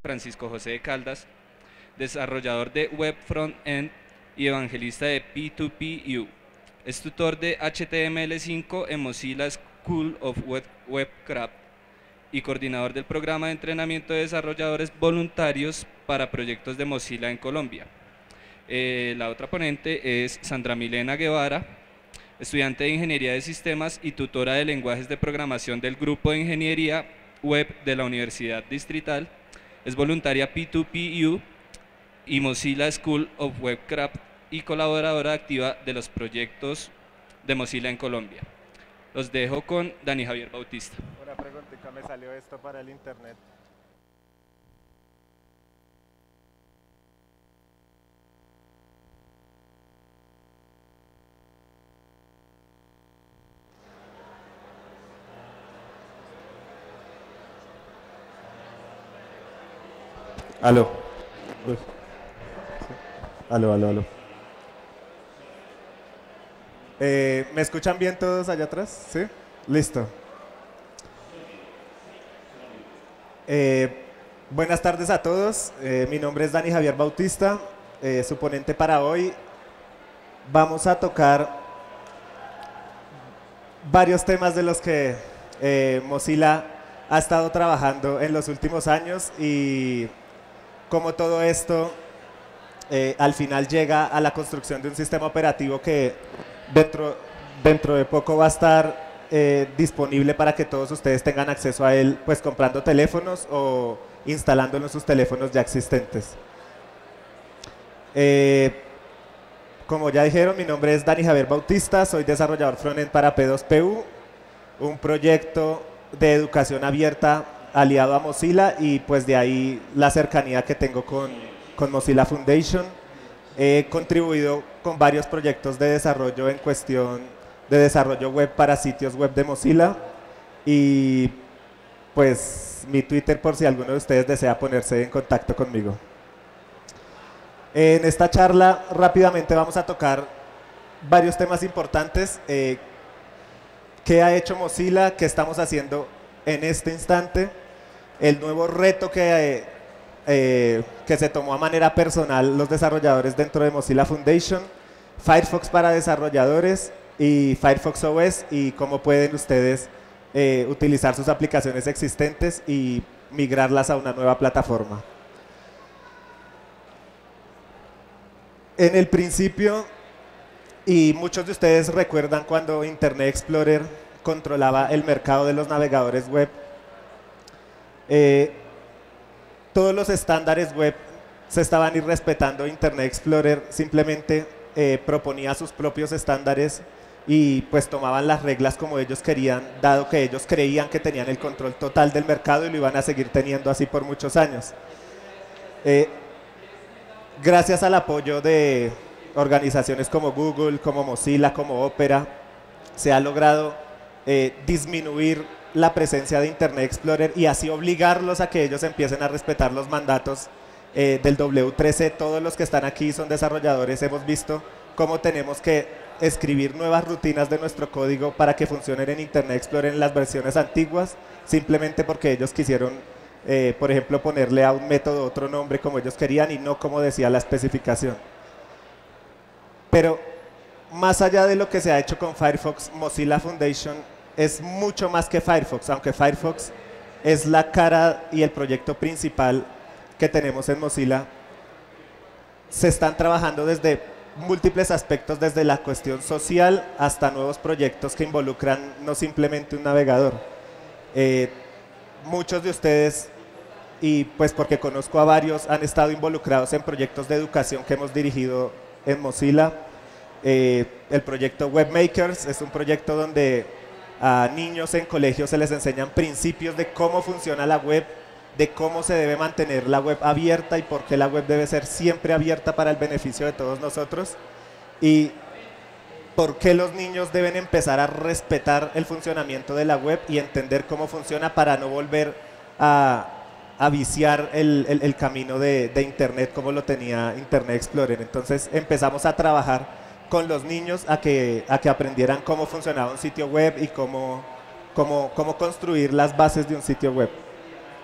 Francisco José de Caldas, desarrollador de Web Front-End y evangelista de P2PU. Es tutor de HTML5 en Mozilla School of Webcraft y coordinador del programa de entrenamiento de desarrolladores voluntarios para proyectos de Mozilla en Colombia. La otra ponente es Sandra Milena Guevara, estudiante de Ingeniería de Sistemas y tutora de lenguajes de programación del Grupo de Ingeniería Web de la Universidad Distrital. Es voluntaria P2PU y Mozilla School of Webcraft y colaboradora activa de los proyectos de Mozilla en Colombia. Los dejo con Dani Javier Bautista. Una preguntita, me salió esto para el internet. Aló. Uy. Aló. ¿Me escuchan bien todos allá atrás? ¿Sí? Listo. Buenas tardes a todos. Mi nombre es Dani Javier Bautista, su ponente para hoy. Vamos a tocar varios temas de los que Mozilla ha estado trabajando en los últimos años y cómo todo esto al final llega a la construcción de un sistema operativo que dentro de poco va a estar disponible para que todos ustedes tengan acceso a él, pues comprando teléfonos o instalándolos en sus teléfonos ya existentes. Como ya dijeron, mi nombre es Dani Javier Bautista, soy desarrollador frontend para P2PU, un proyecto de educación abierta aliado a Mozilla y pues de ahí la cercanía que tengo con Mozilla Foundation. He contribuido con varios proyectos de desarrollo en cuestión de desarrollo web para sitios web de Mozilla y pues mi Twitter por si alguno de ustedes desea ponerse en contacto conmigo. En esta charla rápidamente vamos a tocar varios temas importantes. ¿Qué ha hecho Mozilla? ¿Qué estamos haciendo en este instante? El nuevo reto que se tomó a manera personal los desarrolladores dentro de Mozilla Foundation, Firefox para desarrolladores y Firefox OS y cómo pueden ustedes utilizar sus aplicaciones existentes y migrarlas a una nueva plataforma. En el principio, y muchos de ustedes recuerdan cuando Internet Explorer controlaba el mercado de los navegadores web, todos los estándares web se estaban irrespetando. Internet Explorer simplemente proponía sus propios estándares y pues tomaban las reglas como ellos querían, dado que ellos creían que tenían el control total del mercado y lo iban a seguir teniendo así por muchos años. Gracias al apoyo de organizaciones como Google, como Mozilla, como Opera, se ha logrado disminuir la presencia de Internet Explorer y así obligarlos a que ellos empiecen a respetar los mandatos del W3C. Todos los que están aquí son desarrolladores, hemos visto cómo tenemos que escribir nuevas rutinas de nuestro código para que funcionen en Internet Explorer en las versiones antiguas, simplemente porque ellos quisieron, por ejemplo, ponerle a un método otro nombre como ellos querían y no como decía la especificación. Pero más allá de lo que se ha hecho con Firefox, Mozilla Foundation es mucho más que Firefox, aunque Firefox es la cara y el proyecto principal que tenemos en Mozilla. Se están trabajando desde múltiples aspectos, desde la cuestión social hasta nuevos proyectos que involucran no simplemente un navegador. Muchos de ustedes, y pues porque conozco a varios, han estado involucrados en proyectos de educación que hemos dirigido en Mozilla. El proyecto Webmakers es un proyecto donde a niños en colegios se les enseñan principios de cómo funciona la web, de cómo se debe mantener la web abierta y por qué la web debe ser siempre abierta para el beneficio de todos nosotros y por qué los niños deben empezar a respetar el funcionamiento de la web y entender cómo funciona para no volver a viciar el camino de Internet como lo tenía Internet Explorer. Entonces empezamos a trabajar con los niños a que aprendieran cómo funcionaba un sitio web y cómo construir las bases de un sitio web.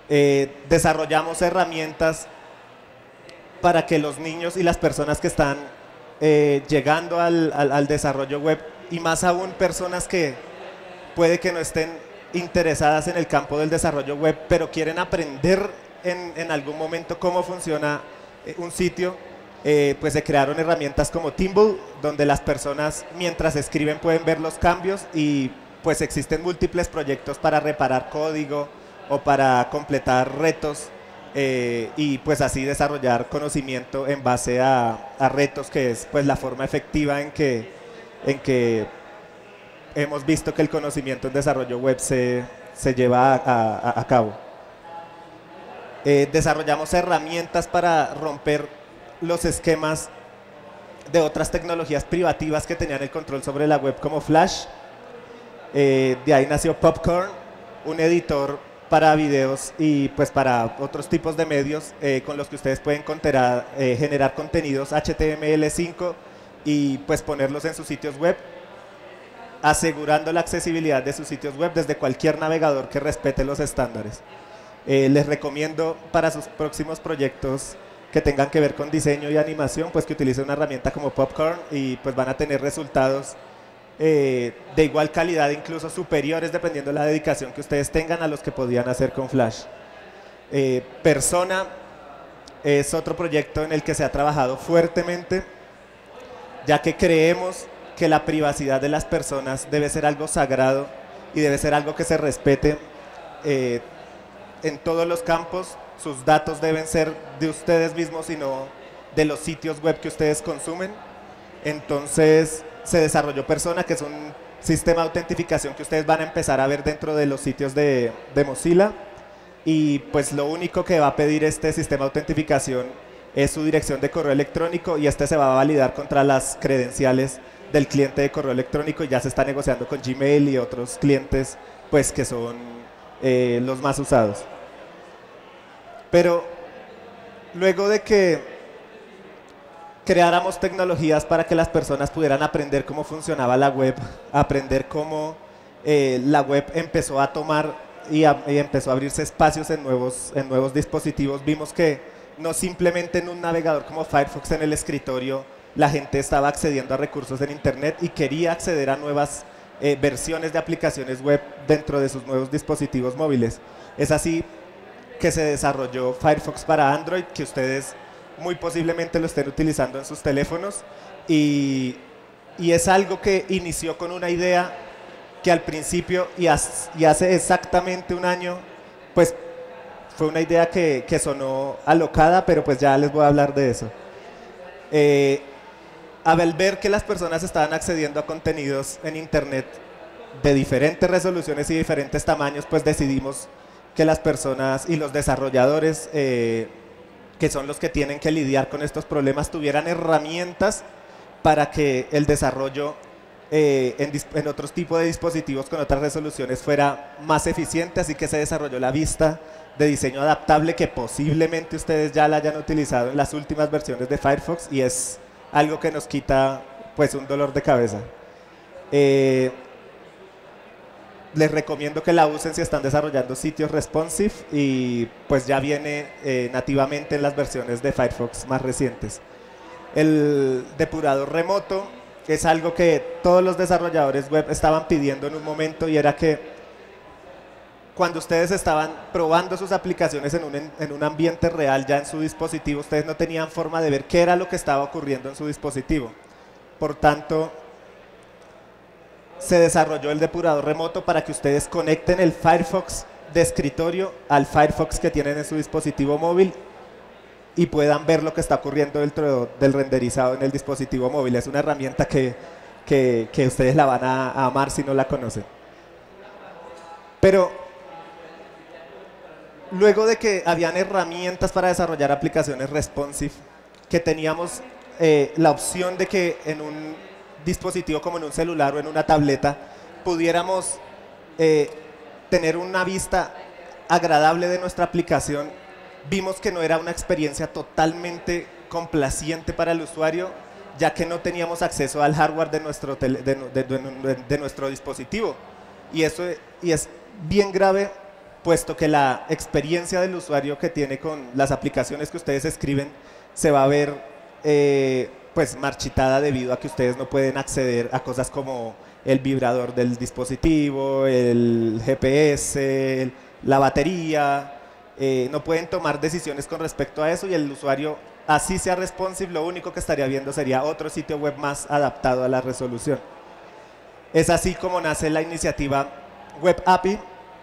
Desarrollamos herramientas para que los niños y las personas que están llegando al desarrollo web, y más aún personas que puede que no estén interesadas en el campo del desarrollo web, pero quieren aprender en algún momento cómo funciona un sitio, pues se crearon herramientas como Timble, donde las personas mientras escriben pueden ver los cambios, y pues existen múltiples proyectos para reparar código o para completar retos, y pues así desarrollar conocimiento en base a retos, que es pues la forma efectiva en que hemos visto que el conocimiento en desarrollo web se lleva a cabo. Desarrollamos herramientas para romper los esquemas de otras tecnologías privativas que tenían el control sobre la web, como Flash. De ahí nació Popcorn, un editor para videos y pues para otros tipos de medios, con los que ustedes pueden generar contenidos HTML5 y pues ponerlos en sus sitios web, asegurando la accesibilidad de sus sitios web desde cualquier navegador que respete los estándares. Les recomiendo para sus próximos proyectos que tengan que ver con diseño y animación, pues que utilicen una herramienta como Popcorn, y pues van a tener resultados de igual calidad, incluso superiores, dependiendo de la dedicación que ustedes tengan, a los que podían hacer con Flash. Persona es otro proyecto en el que se ha trabajado fuertemente, ya que creemos que la privacidad de las personas debe ser algo sagrado y debe ser algo que se respete en todos los campos. Sus datos deben ser de ustedes mismos y no de los sitios web que ustedes consumen. Entonces se desarrolló Persona, que es un sistema de autentificación que ustedes van a empezar a ver dentro de los sitios de Mozilla, y pues lo único que va a pedir este sistema de autentificación es su dirección de correo electrónico, y este se va a validar contra las credenciales del cliente de correo electrónico, y ya se está negociando con Gmail y otros clientes pues que son los más usados. Pero luego de que creáramos tecnologías para que las personas pudieran aprender cómo funcionaba la web, aprender cómo la web empezó a tomar y empezó a abrirse espacios en nuevos dispositivos, vimos que no simplemente en un navegador como Firefox en el escritorio la gente estaba accediendo a recursos en internet y quería acceder a nuevas versiones de aplicaciones web dentro de sus nuevos dispositivos móviles. Es así que se desarrolló Firefox para Android, que ustedes muy posiblemente lo estén utilizando en sus teléfonos, y es algo que inició con una idea que al principio y hace exactamente un año pues fue una idea que sonó alocada, pero pues ya les voy a hablar de eso. Al ver que las personas estaban accediendo a contenidos en internet de diferentes resoluciones y diferentes tamaños, pues decidimos que las personas y los desarrolladores, que son los que tienen que lidiar con estos problemas, tuvieran herramientas para que el desarrollo en otros tipos de dispositivos con otras resoluciones fuera más eficiente. Así que se desarrolló la vista de diseño adaptable, que posiblemente ustedes ya la hayan utilizado en las últimas versiones de Firefox, y es algo que nos quita pues un dolor de cabeza. Les recomiendo que la usen si están desarrollando sitios responsive, y pues ya viene nativamente en las versiones de Firefox más recientes. El depurador remoto es algo que todos los desarrolladores web estaban pidiendo en un momento, y era que cuando ustedes estaban probando sus aplicaciones en un ambiente real, ya en su dispositivo, ustedes no tenían forma de ver qué era lo que estaba ocurriendo en su dispositivo. Por tanto, se desarrolló el depurador remoto para que ustedes conecten el Firefox de escritorio al Firefox que tienen en su dispositivo móvil y puedan ver lo que está ocurriendo dentro del renderizado en el dispositivo móvil. Es una herramienta que ustedes la van a amar si no la conocen. Pero luego de que habían herramientas para desarrollar aplicaciones responsive, que teníamos la opción de que en un dispositivo como en un celular o en una tableta pudiéramos tener una vista agradable de nuestra aplicación, vimos que no era una experiencia totalmente complaciente para el usuario, ya que no teníamos acceso al hardware de nuestro dispositivo, y es bien grave puesto que la experiencia del usuario que tiene con las aplicaciones que ustedes escriben se va a ver pues marchitada debido a que ustedes no pueden acceder a cosas como el vibrador del dispositivo, el GPS, la batería, no pueden tomar decisiones con respecto a eso y el usuario, así sea responsive, lo único que estaría viendo sería otro sitio web más adaptado a la resolución. Es así como nace la iniciativa Web API,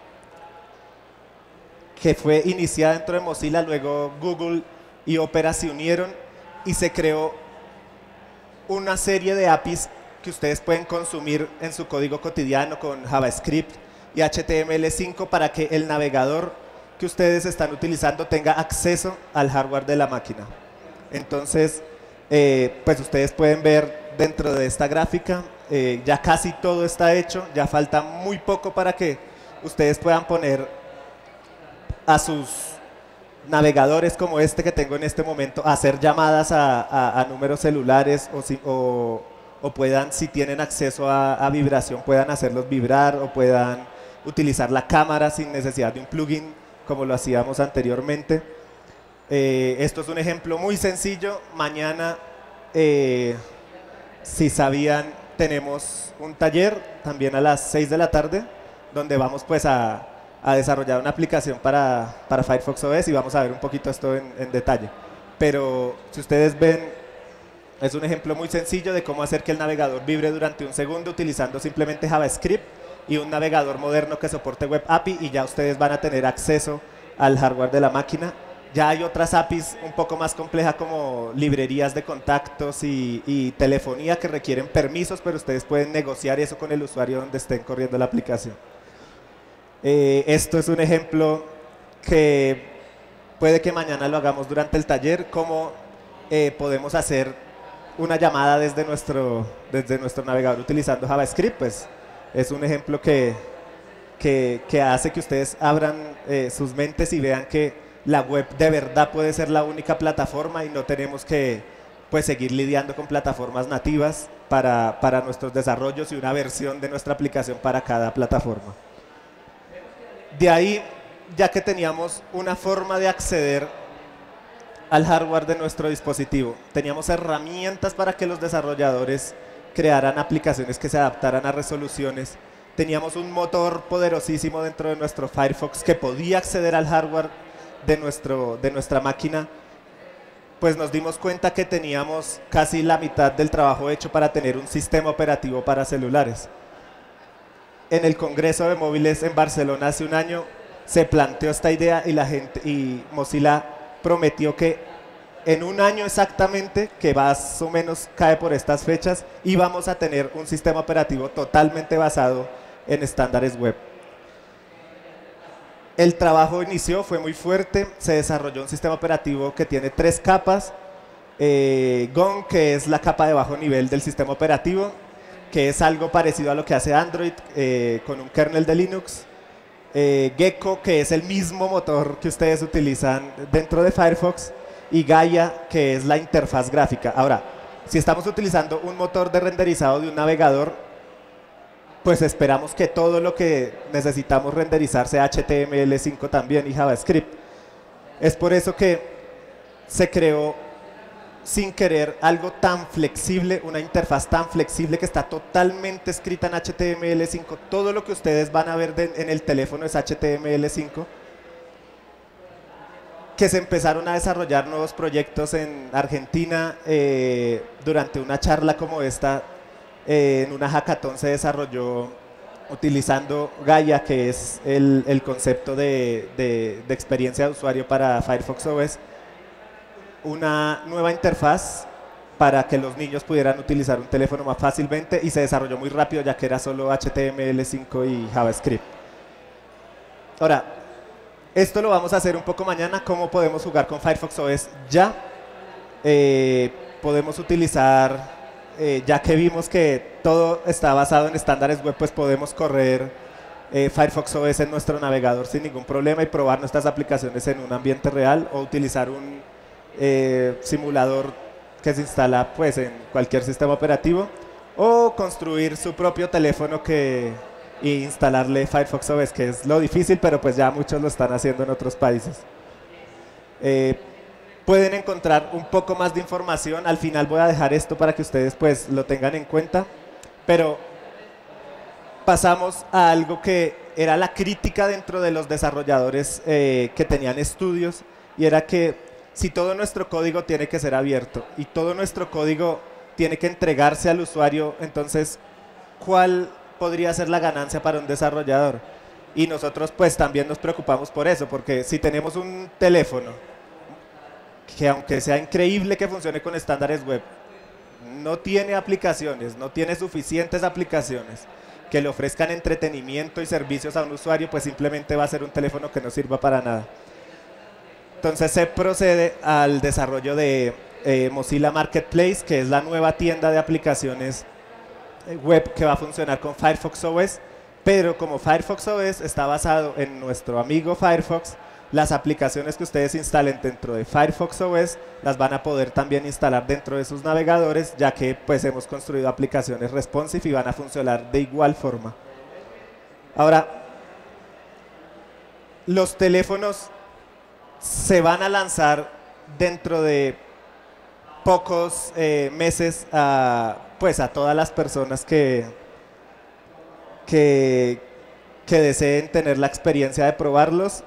que fue iniciada dentro de Mozilla, luego Google y Opera se unieron y se creó una serie de APIs que ustedes pueden consumir en su código cotidiano con JavaScript y HTML5 para que el navegador que ustedes están utilizando tenga acceso al hardware de la máquina. Entonces, pues ustedes pueden ver dentro de esta gráfica, ya casi todo está hecho, ya falta muy poco para que ustedes puedan poner a sus navegadores como este que tengo en este momento, a hacer llamadas a números celulares o puedan, si tienen acceso a vibración, puedan hacerlos vibrar o puedan utilizar la cámara sin necesidad de un plugin como lo hacíamos anteriormente. Esto es un ejemplo muy sencillo. Mañana, si sabían, tenemos un taller también a las 6 de la tarde donde vamos pues a desarrollar una aplicación para Firefox OS y vamos a ver un poquito esto en detalle. Pero si ustedes ven, es un ejemplo muy sencillo de cómo hacer que el navegador vibre durante un segundo utilizando simplemente JavaScript y un navegador moderno que soporte Web API y ya ustedes van a tener acceso al hardware de la máquina. Ya hay otras APIs un poco más complejas como librerías de contactos y telefonía que requieren permisos, pero ustedes pueden negociar eso con el usuario donde estén corriendo la aplicación. Esto es un ejemplo que puede que mañana lo hagamos durante el taller, cómo podemos hacer una llamada desde nuestro navegador utilizando JavaScript. Pues es un ejemplo que hace que ustedes abran sus mentes y vean que la web de verdad puede ser la única plataforma y no tenemos que pues seguir lidiando con plataformas nativas para nuestros desarrollos y una versión de nuestra aplicación para cada plataforma. De ahí, ya que teníamos una forma de acceder al hardware de nuestro dispositivo, teníamos herramientas para que los desarrolladores crearan aplicaciones que se adaptaran a resoluciones, teníamos un motor poderosísimo dentro de nuestro Firefox que podía acceder al hardware de nuestra máquina, pues nos dimos cuenta que teníamos casi la mitad del trabajo hecho para tener un sistema operativo para celulares. En el Congreso de Móviles en Barcelona hace un año se planteó esta idea y Mozilla prometió que en un año exactamente, que más o menos cae por estas fechas, íbamos a tener un sistema operativo totalmente basado en estándares web. El trabajo inició, fue muy fuerte, se desarrolló un sistema operativo que tiene 3 capas, GON, que es la capa de bajo nivel del sistema operativo, que es algo parecido a lo que hace Android con un kernel de Linux, Gecko, que es el mismo motor que ustedes utilizan dentro de Firefox, y Gaia, que es la interfaz gráfica. Ahora, si estamos utilizando un motor de renderizado de un navegador, pues esperamos que todo lo que necesitamos renderizar sea HTML5 también y JavaScript. Es por eso que se creó sin querer algo tan flexible, una interfaz tan flexible que está totalmente escrita en HTML5. Todo lo que ustedes van a ver en el teléfono es HTML5. Que se empezaron a desarrollar nuevos proyectos en Argentina durante una charla como esta. En una hackathon se desarrolló utilizando Gaia, que es el concepto de experiencia de usuario para Firefox OS, una nueva interfaz para que los niños pudieran utilizar un teléfono más fácilmente y se desarrolló muy rápido ya que era solo HTML5 y JavaScript. Ahora, esto lo vamos a hacer un poco mañana, cómo podemos jugar con Firefox OS ya. Podemos utilizar, ya que vimos que todo está basado en estándares web, pues podemos correr Firefox OS en nuestro navegador sin ningún problema y probar nuestras aplicaciones en un ambiente real o utilizar un simulador que se instala pues en cualquier sistema operativo o construir su propio teléfono que e instalarle Firefox OS, que es lo difícil, pero pues ya muchos lo están haciendo en otros países. Pueden encontrar un poco más de información. Al final voy a dejar esto para que ustedes pues lo tengan en cuenta, pero pasamos a algo que era la crítica dentro de los desarrolladores que tenían estudios, y era que si todo nuestro código tiene que ser abierto y todo nuestro código tiene que entregarse al usuario, entonces ¿cuál podría ser la ganancia para un desarrollador? Y nosotros pues también nos preocupamos por eso, porque si tenemos un teléfono que, aunque sea increíble que funcione con estándares web, no tiene aplicaciones, no tiene suficientes aplicaciones que le ofrezcan entretenimiento y servicios a un usuario, pues simplemente va a ser un teléfono que no sirva para nada. Entonces se procede al desarrollo de Mozilla Marketplace, que es la nueva tienda de aplicaciones web que va a funcionar con Firefox OS, pero como Firefox OS está basado en nuestro amigo Firefox, las aplicaciones que ustedes instalen dentro de Firefox OS las van a poder también instalar dentro de sus navegadores, ya que pues hemos construido aplicaciones responsive y van a funcionar de igual forma. Ahora, los teléfonos se van a lanzar dentro de pocos meses pues a todas las personas que deseen tener la experiencia de probarlos.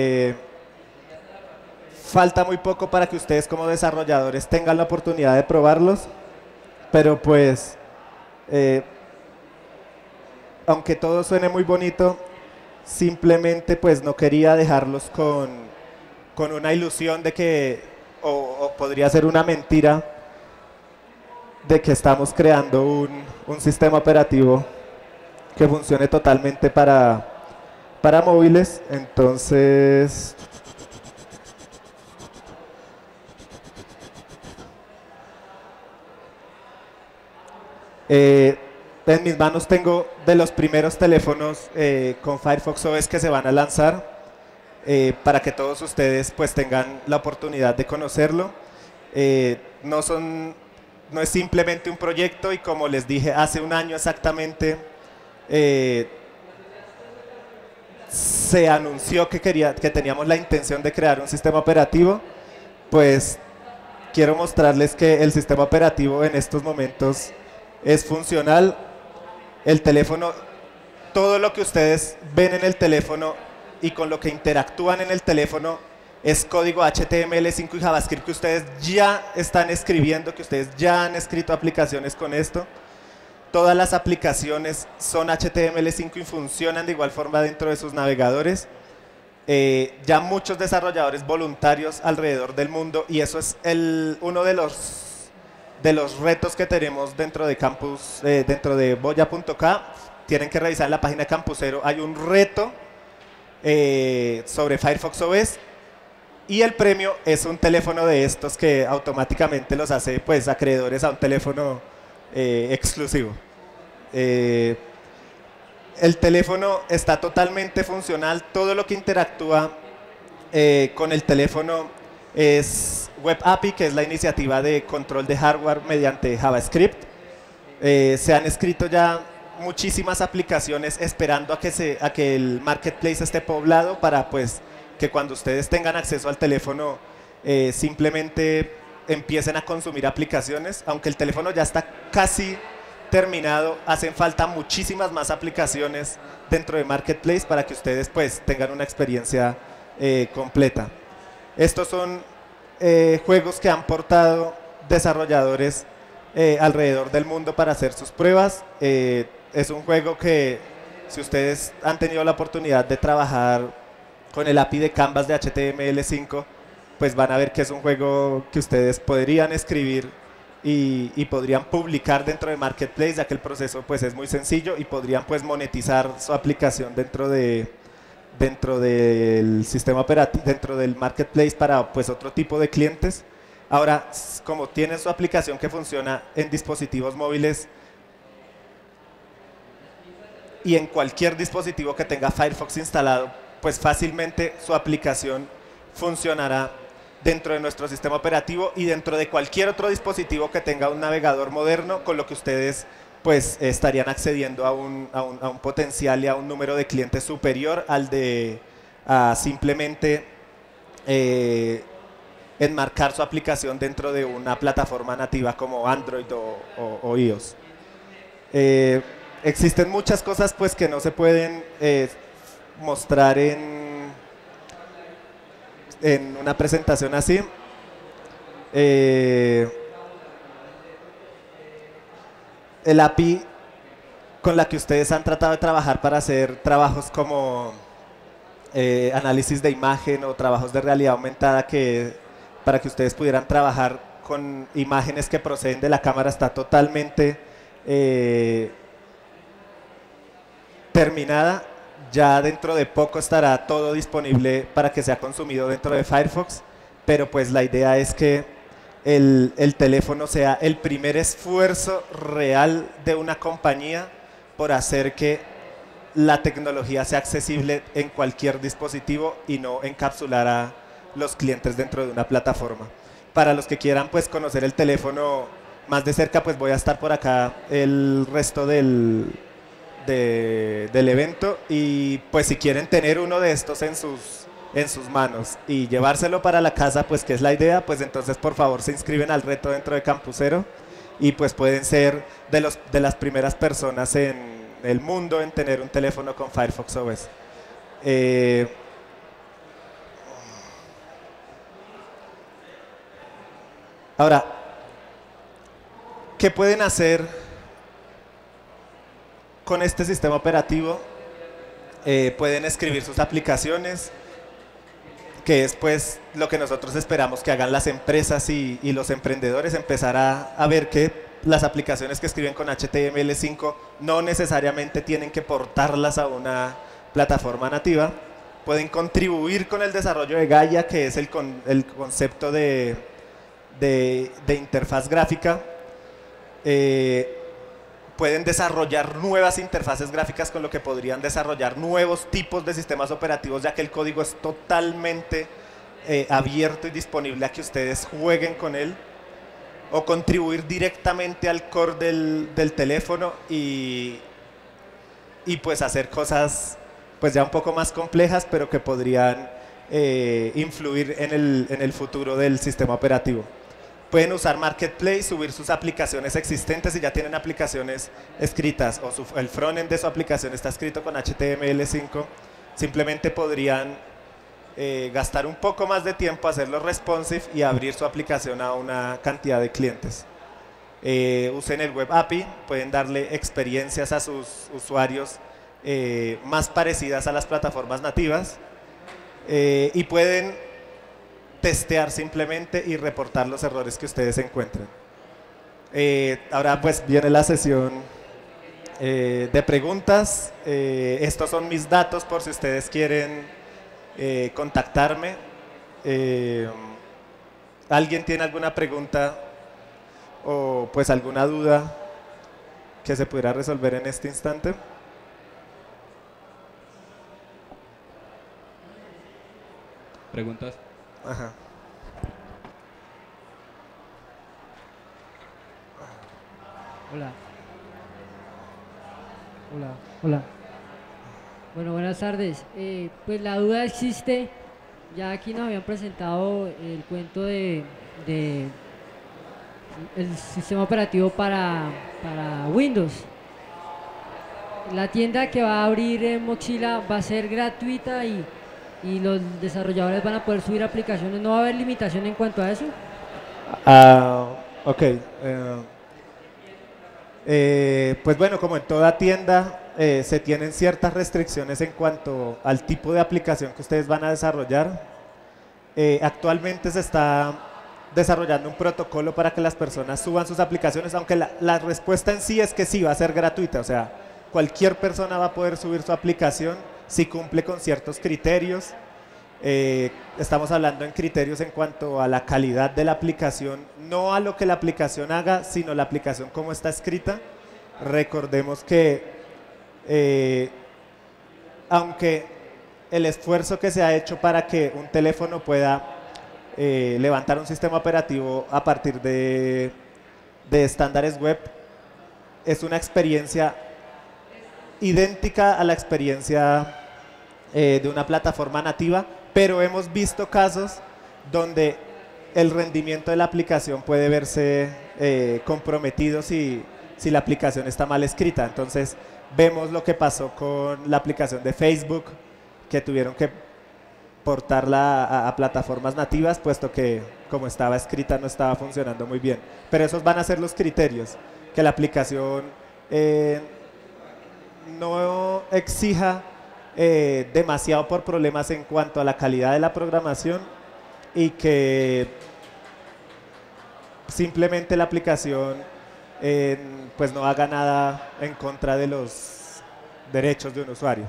Falta muy poco para que ustedes como desarrolladores tengan la oportunidad de probarlos, pero pues aunque todo suene muy bonito, simplemente pues no quería dejarlos con una ilusión de que, o podría ser una mentira, de que estamos creando un sistema operativo que funcione totalmente para móviles. Entonces, en mis manos tengo de los primeros teléfonos con Firefox OS que se van a lanzar, para que todos ustedes pues tengan la oportunidad de conocerlo. No es simplemente un proyecto, y como les dije hace un año exactamente, se anunció que teníamos la intención de crear un sistema operativo. Pues quiero mostrarles que el sistema operativo en estos momentos es funcional. El teléfono, todo lo que ustedes ven en el teléfono y con lo que interactúan en el teléfono es código HTML5 y JavaScript que ustedes ya están escribiendo, que ustedes ya han escrito aplicaciones con esto. Todas las aplicaciones son HTML5 y funcionan de igual forma dentro de sus navegadores. Ya muchos desarrolladores voluntarios alrededor del mundo, y eso es uno de los retos que tenemos dentro de Campus, dentro de Boya.k. Tienen que revisar en la página de Campusero, hay un reto sobre Firefox OS, y el premio es un teléfono de estos que automáticamente los hace pues acreedores a un teléfono exclusivo. El teléfono está totalmente funcional, todo lo que interactúa con el teléfono es Web API, que es la iniciativa de control de hardware mediante JavaScript. Se han escrito ya muchísimas aplicaciones esperando a que el marketplace esté poblado, para pues que cuando ustedes tengan acceso al teléfono simplemente empiecen a consumir aplicaciones. Aunque el teléfono ya está casi terminado, hacen falta muchísimas más aplicaciones dentro de Marketplace para que ustedes pues tengan una experiencia completa. Estos son juegos que han portado desarrolladores alrededor del mundo para hacer sus pruebas. Es un juego que, si ustedes han tenido la oportunidad de trabajar con el API de Canvas de HTML5, pues van a ver que es un juego que ustedes podrían escribir y podrían publicar dentro de Marketplace, ya que el proceso pues es muy sencillo, y podrían pues monetizar su aplicación dentro del sistema operativo, dentro del Marketplace, para pues otro tipo de clientes. Ahora, como tienen su aplicación que funciona en dispositivos móviles y en cualquier dispositivo que tenga Firefox instalado, pues fácilmente su aplicación funcionará dentro de nuestro sistema operativo y dentro de cualquier otro dispositivo que tenga un navegador moderno, con lo que ustedes pues estarían accediendo a un potencial y a un número de clientes superior al de simplemente enmarcar su aplicación dentro de una plataforma nativa como Android o iOS. Existen muchas cosas pues que no se pueden mostrar en una presentación así. El API con la que ustedes han tratado de trabajar para hacer trabajos como análisis de imagen o trabajos de realidad aumentada para que ustedes pudieran trabajar con imágenes que proceden de la cámara está totalmente terminada. Ya dentro de poco estará todo disponible para que sea consumido dentro de Firefox, pero pues la idea es que el teléfono sea el primer esfuerzo real de una compañía por hacer que la tecnología sea accesible en cualquier dispositivo y no encapsular a los clientes dentro de una plataforma. Para los que quieran pues conocer el teléfono más de cerca, pues voy a estar por acá el resto del evento, y pues si quieren tener uno de estos en sus manos y llevárselo para la casa, pues que es la idea, pues entonces por favor se inscriben al reto dentro de Campusero y pues pueden ser de las primeras personas en el mundo en tener un teléfono con Firefox OS. Ahora, ¿qué pueden hacer con este sistema operativo? Pueden escribir sus aplicaciones, que es pues lo que nosotros esperamos que hagan las empresas y los emprendedores, empezar a ver que las aplicaciones que escriben con HTML5 no necesariamente tienen que portarlas a una plataforma nativa. Pueden contribuir con el desarrollo de Gaia, que es el concepto de interfaz gráfica. Pueden desarrollar nuevas interfaces gráficas, con lo que podrían desarrollar nuevos tipos de sistemas operativos, ya que el código es totalmente abierto y disponible a que ustedes jueguen con él, o contribuir directamente al core del teléfono y pues hacer cosas pues ya un poco más complejas, pero que podrían influir en el futuro del sistema operativo. Pueden usar Marketplace, subir sus aplicaciones existentes. Si ya tienen aplicaciones escritas o el frontend de su aplicación está escrito con HTML5, simplemente podrían gastar un poco más de tiempo, hacerlo responsive y abrir su aplicación a una cantidad de clientes. Usen el Web API, pueden darle experiencias a sus usuarios más parecidas a las plataformas nativas, y pueden testear simplemente y reportar los errores que ustedes encuentren. Ahora pues viene la sesión de preguntas. Estos son mis datos por si ustedes quieren contactarme. ¿Alguien tiene alguna pregunta o pues alguna duda que se pudiera resolver en este instante? ¿Preguntas? Ajá. Hola. Hola. Hola. Bueno, buenas tardes. Pues la duda existe. Ya aquí nos habían presentado el cuento de el sistema operativo para Windows. La tienda que va a abrir en Mozilla va a ser gratuita y los desarrolladores van a poder subir aplicaciones. ¿No va a haber limitación en cuanto a eso? Ok. Pues bueno, como en toda tienda, se tienen ciertas restricciones en cuanto al tipo de aplicación que ustedes van a desarrollar. Actualmente se está desarrollando un protocolo para que las personas suban sus aplicaciones, aunque la respuesta en sí es que sí, va a ser gratuita. O sea, cualquier persona va a poder subir su aplicación si cumple con ciertos criterios. Estamos hablando en criterios en cuanto a la calidad de la aplicación, no a lo que la aplicación haga, sino la aplicación como está escrita. Recordemos que aunque el esfuerzo que se ha hecho para que un teléfono pueda levantar un sistema operativo a partir de estándares web es una experiencia idéntica a la experiencia de una plataforma nativa, pero hemos visto casos donde el rendimiento de la aplicación puede verse comprometido si la aplicación está mal escrita. Entonces vemos lo que pasó con la aplicación de Facebook, que tuvieron que portarla a plataformas nativas, puesto que como estaba escrita no estaba funcionando muy bien. Pero esos van a ser los criterios, que la aplicación no exija demasiado por problemas en cuanto a la calidad de la programación y que simplemente la aplicación pues no haga nada en contra de los derechos de un usuario.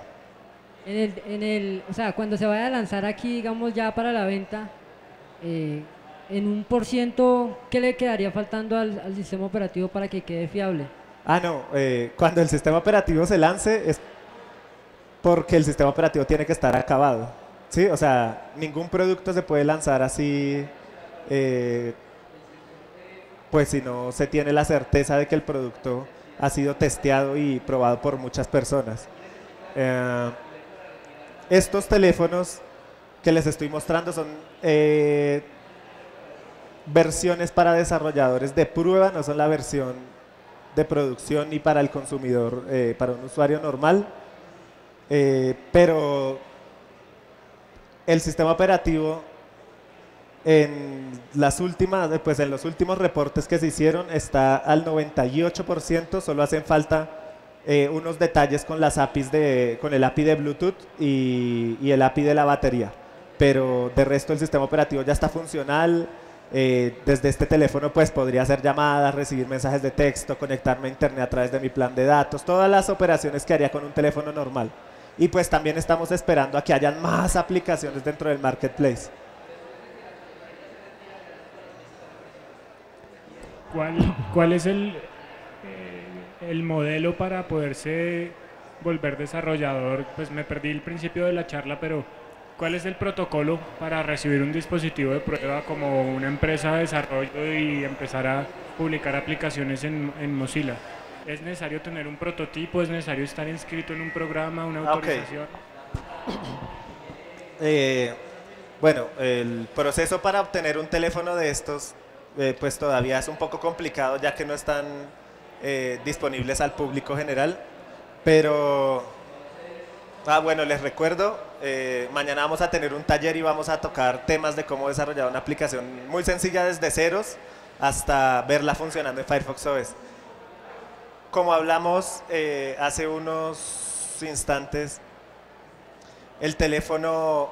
O sea, cuando se vaya a lanzar aquí, digamos, ya para la venta, en un %, ¿qué le quedaría faltando al sistema operativo para que quede fiable? No, cuando el sistema operativo se lance es porque el sistema operativo tiene que estar acabado, ¿sí? O sea, ningún producto se puede lanzar así, pues si no se tiene la certeza de que el producto ha sido testeado y probado por muchas personas. Estos teléfonos que les estoy mostrando son versiones para desarrolladores de prueba, no son la versión de producción ni para el consumidor, para un usuario normal, pero el sistema operativo en los últimos reportes que se hicieron está al 98%, solo hacen falta unos detalles con las APIs con el API de Bluetooth y el API de la batería, pero de resto el sistema operativo ya está funcional. Desde este teléfono pues podría hacer llamadas, recibir mensajes de texto, conectarme a internet a través de mi plan de datos, todas las operaciones que haría con un teléfono normal. Y pues también estamos esperando a que hayan más aplicaciones dentro del marketplace. ¿Cuál es el modelo para poderse volver desarrollador? Pues me perdí el principio de la charla, pero ¿cuál es el protocolo para recibir un dispositivo de prueba como una empresa de desarrollo y empezar a publicar aplicaciones en Mozilla? ¿Es necesario tener un prototipo? ¿Es necesario estar inscrito en un programa, una autorización? Bueno, el proceso para obtener un teléfono de estos pues todavía es un poco complicado, ya que no están disponibles al público general, pero bueno, les recuerdo, mañana vamos a tener un taller y vamos a tocar temas de cómo desarrollar una aplicación muy sencilla desde ceros hasta verla funcionando en Firefox OS. Como hablamos hace unos instantes, el teléfono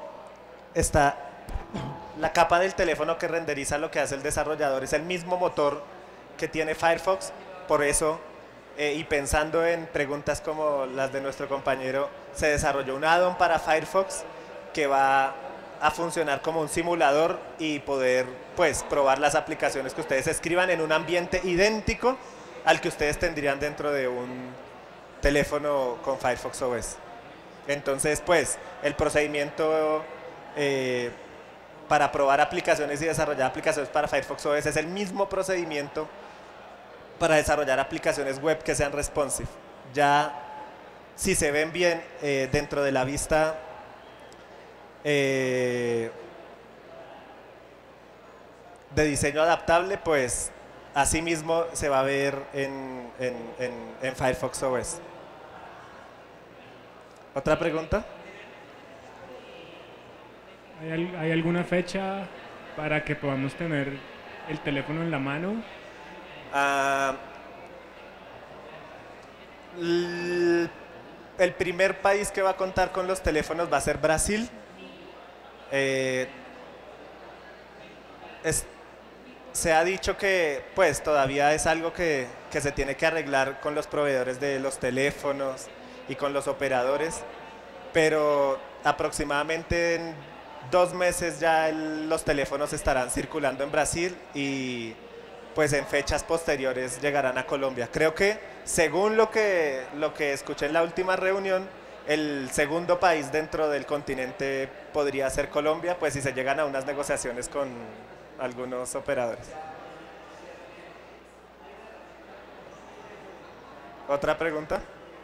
la capa del teléfono que renderiza lo que hace el desarrollador es el mismo motor que tiene Firefox, por eso, y pensando en preguntas como las de nuestro compañero, se desarrolló un add-on para Firefox que va a funcionar como un simulador y poder pues probar las aplicaciones que ustedes escriban en un ambiente idéntico al que ustedes tendrían dentro de un teléfono con Firefox OS. Entonces pues el procedimiento para probar aplicaciones y desarrollar aplicaciones para Firefox OS es el mismo procedimiento para desarrollar aplicaciones web que sean responsive. Ya si se ven bien dentro de la vista de diseño adaptable, pues así mismo se va a ver en Firefox OS. ¿Otra pregunta? ¿Hay alguna fecha para que podamos tener el teléfono en la mano? El primer país que va a contar con los teléfonos va a ser Brasil. Se ha dicho que pues todavía es algo que se tiene que arreglar con los proveedores de los teléfonos y con los operadores, pero aproximadamente en 2 meses ya los teléfonos estarán circulando en Brasil y pues en fechas posteriores llegarán a Colombia. Creo que según lo que escuché en la última reunión, el segundo país dentro del continente podría ser Colombia, pues si se llegan a unas negociaciones con algunos operadores. ¿Otra pregunta?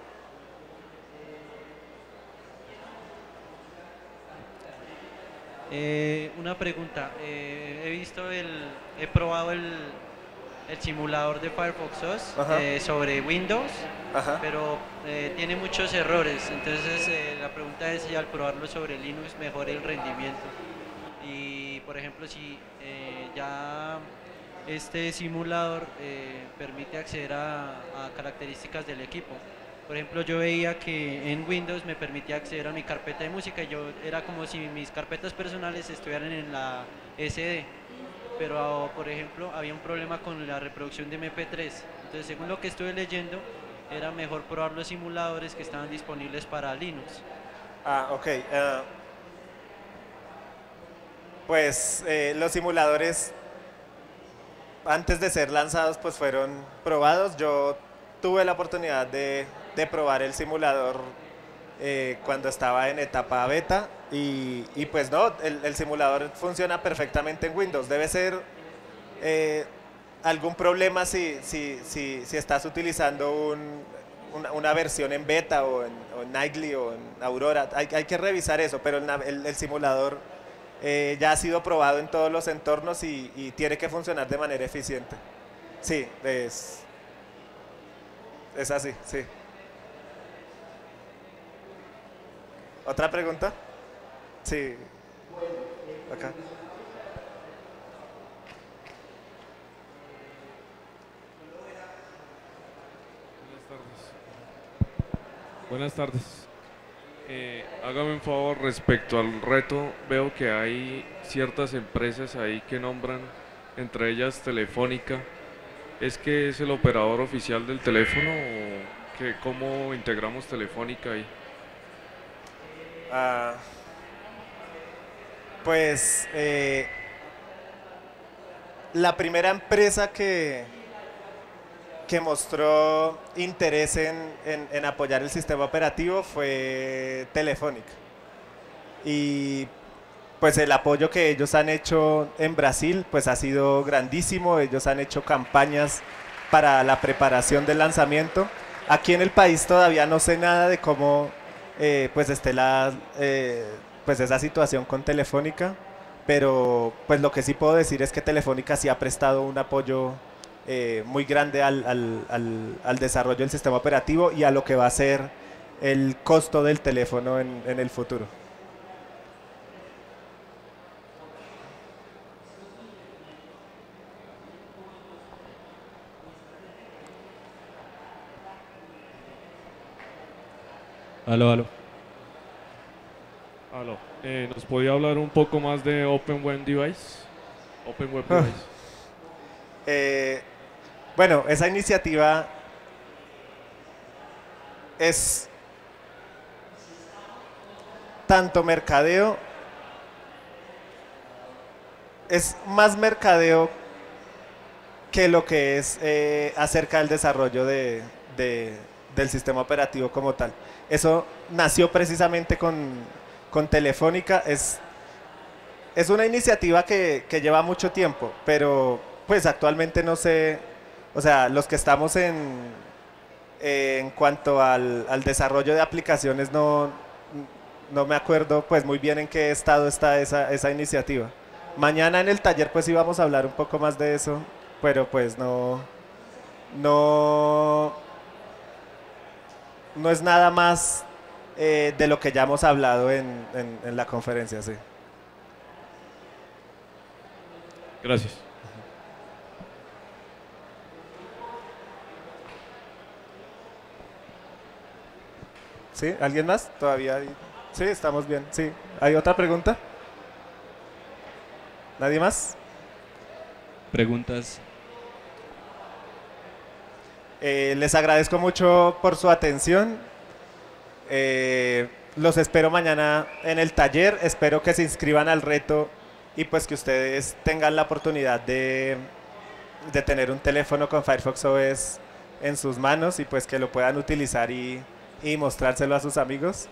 Una pregunta. He probado el simulador de Firefox OS Ajá. sobre Windows, Ajá. pero tiene muchos errores. Entonces la pregunta es si al probarlo sobre Linux mejora el rendimiento. Y por ejemplo, si ya este simulador permite acceder a características del equipo. Por ejemplo, yo veía que en Windows me permitía acceder a mi carpeta de música y yo era como si mis carpetas personales estuvieran en la SD, pero por ejemplo había un problema con la reproducción de MP3. Entonces, según lo que estuve leyendo, era mejor probar los simuladores que estaban disponibles para Linux. Ok. Pues los simuladores antes de ser lanzados pues fueron probados. Yo tuve la oportunidad de probar el simulador cuando estaba en etapa beta y pues no, el simulador funciona perfectamente en Windows. Debe ser algún problema si estás utilizando una versión en beta o en Nightly o en Aurora. Hay que revisar eso, pero el simulador ya ha sido probado en todos los entornos y tiene que funcionar de manera eficiente. Sí, es así, sí. ¿Otra pregunta? Sí. Acá. Buenas tardes. Hágame un favor respecto al reto. Veo que hay ciertas empresas ahí que nombran, entre ellas Telefónica. ¿Es que es el operador oficial del teléfono o que cómo integramos Telefónica ahí? Pues la primera empresa que mostró interés en apoyar el sistema operativo fue Telefónica. Y pues el apoyo que ellos han hecho en Brasil pues ha sido grandísimo. Ellos han hecho campañas para la preparación del lanzamiento. Aquí en el país todavía no sé nada de cómo pues esté pues esa situación con Telefónica, pero pues lo que sí puedo decir es que Telefónica sí ha prestado un apoyo muy grande al desarrollo del sistema operativo y a lo que va a ser el costo del teléfono en el futuro. Aló. Aló. ¿Nos podía hablar un poco más de Open Web Device? Open Web Device. Bueno, esa iniciativa es tanto mercadeo, es más mercadeo que lo que es acerca del desarrollo del sistema operativo como tal. Eso nació precisamente con Telefónica. Es una iniciativa que lleva mucho tiempo, pero pues actualmente no sé, o sea, los que estamos en cuanto al desarrollo de aplicaciones no me acuerdo pues muy bien en qué estado está esa iniciativa. Mañana en el taller pues íbamos a hablar un poco más de eso, pero pues no es nada más de lo que ya hemos hablado en la conferencia, sí. Gracias. ¿Sí? ¿Alguien más? ¿Todavía hay? Sí, estamos bien. Sí. ¿Hay otra pregunta? ¿Nadie más? Preguntas. Les agradezco mucho por su atención. Los espero mañana en el taller. Espero que se inscriban al reto y pues que ustedes tengan la oportunidad de tener un teléfono con Firefox OS en sus manos y pues que lo puedan utilizar y mostrárselo a sus amigos.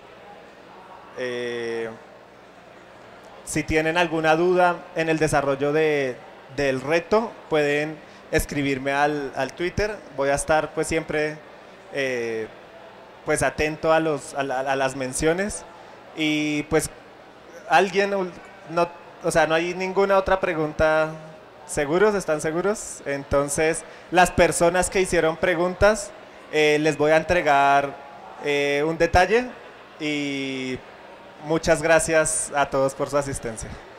Si tienen alguna duda en el desarrollo del reto, pueden escribirme al Twitter. Voy a estar pues siempre pues atento a las menciones. Y pues alguien, no, o sea, no hay ninguna otra pregunta. ¿Seguros? ¿Están seguros? Entonces, las personas que hicieron preguntas, les voy a entregar un detalle y muchas gracias a todos por su asistencia.